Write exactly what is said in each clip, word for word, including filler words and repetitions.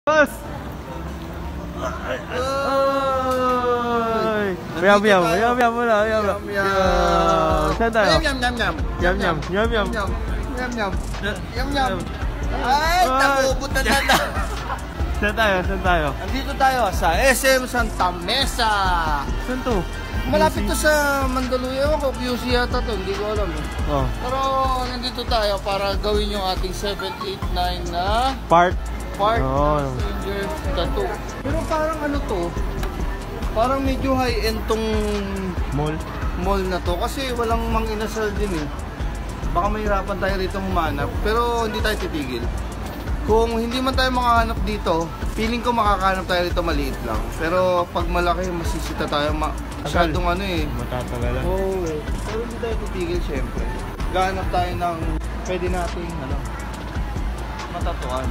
Boss! Yum yum, yum yum muna, yum yum. Saan tayo? Yum yum yum. Yum yum, yum yum. Yum yum. Yum yum. Ay, nabubutan na na. Saan tayo? Saan tayo? Andito tayo sa S M Santa Mesa. Saan to? Malapit to sa Mandaluyong ako, Q C yata to, hindi ko alam eh. Oh. Pero nandito tayo para gawin yung ating seven eight nine na Part. Part Oh. ng Stranger Tattoo. Pero parang ano to, parang medyo high-end tong Mall. mall na to kasi walang mang-inasal din eh. Baka mahirapan tayo rito humanap, pero hindi tayo titigil. Kung hindi man tayo makahanap dito, feeling ko makakahanap tayo rito maliit lang. Pero pag malaki, masisita tayo, ma masyadong ano eh. Matatagalan. Oo, oh, pero hindi tayo titigil syempre. Gahanap tayo ng pwede nating ano, matatuan.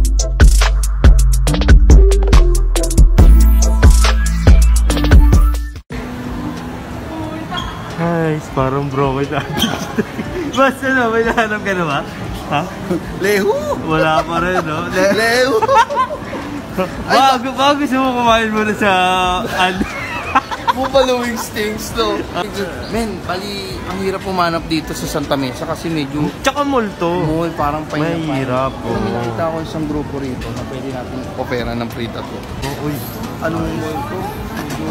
Guys, parang broken na. Boss, ano? May nahanap ka na ba? Ha? Lehu! Wala pa rin, no? Le Lehu! Bago, bago gusto mo kumain muna sa... Buffalo wings things to. Men, bali, ang hirap pumanap dito sa Santa Mesa kasi medyo... Tsaka mall to. Mall, parang pahinga. Mahirap. Pero may nakita ko isang grupo rito na pwede natin opera ng free tattoo. Oh, uy. Anong mall to? Medyo...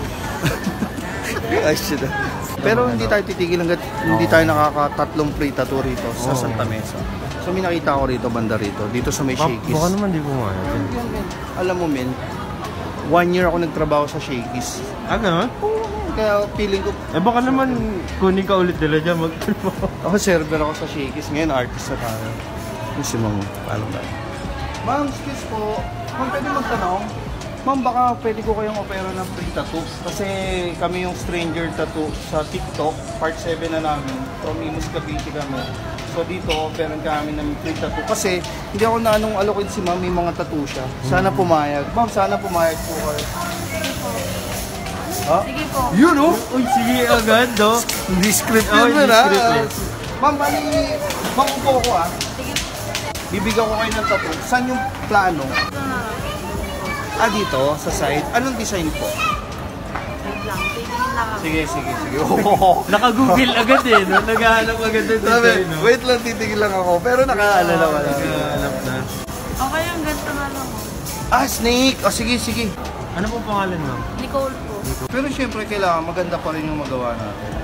Ay, shit. Pero hindi tayo titigil hanggat hindi tayo nakakatatlong free tattoo rito sa Santa Mesa. So may nakita ko rito, banda rito, dito sa may Shakey's. Baka naman di kumaya. Alam mo men, one year ako nagtrabaho sa Shakey's. Ah, gano'n? Kaya feeling ko... Eh baka naman kunin ka ulit nila dyan magtrabaho. Ako server ako sa Shakey's, ngayon artist na tayo. Yung si Ma'am, paano tayo? Ma'am, excuse po, ma'am pwede magtanong? Ma'am, baka pwede ko kayong opera ng free tattoo. Kasi kami yung Stranger Tattoo sa TikTok, part seven na namin. From Imus Cavite kami. So dito, operan kami ng free tattoo. Kasi hindi ako na anong alokin si ma'am, may mga tattoo siya. Sana pumayag. Ma'am, sana pumayag po kayo. Sige po. Ha? Sige po. Yun oh! Uy, sige agad, no? Hindi script Oh, yun hindi ha? script eh. Ma'am, bali, ma'am, upo ko ah. Sige po. Bibigyan ko kayo ng tattoo. Saan yung plano? Ito na. Ah, dito, sa side. Anong design po? Wait lang. Titingin lang ako. Sige, sige, sige. Oh. Naka-google agad eh, no? Naghahanap agad ng Sabi, design, no? wait lang, titigil lang ako. Pero nakaalala ko lang. Naghahanap na. Okay yung ganito na lang. Ah, snake! O, oh, sige, sige. Ano po pangalan mo? Nicole po. Pero syempre, kailangan maganda pa rin yung magawa natin.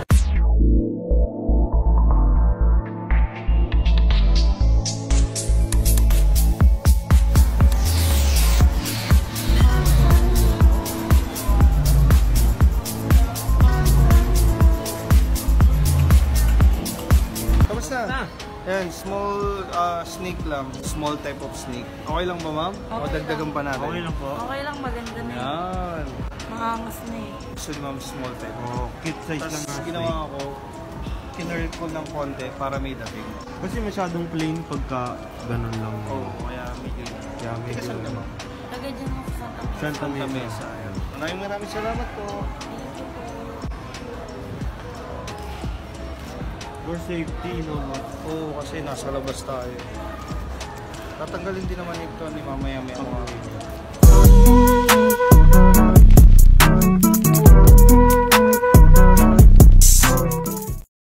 Ah. Yan, small uh, snake lang. Small type of snake. Okay lang ba, ma'am? O dagdagan pa natin? Okay lang po. Okay lang, maganda na yun. Yan. Makangas na eh. Gusto ni ma'am small type. Oh, kit size lang Tapos nga. ginawa ko, kinurl ko ng konti para may dating. Kasi masyadong plain pagka ganun lang. Oo, oh, kaya medyo yun. Kaya medyo Saan ka, ma'am? Tagay dyan ako sa Santa Mesa. Santa Santa Mesa. Mesa. Ayan. Maraming maraming salamat po. Thank you po. For safety, no? Oo, kasi nasa labas tayo. Tatanggalin din naman ito ni mamaya may mga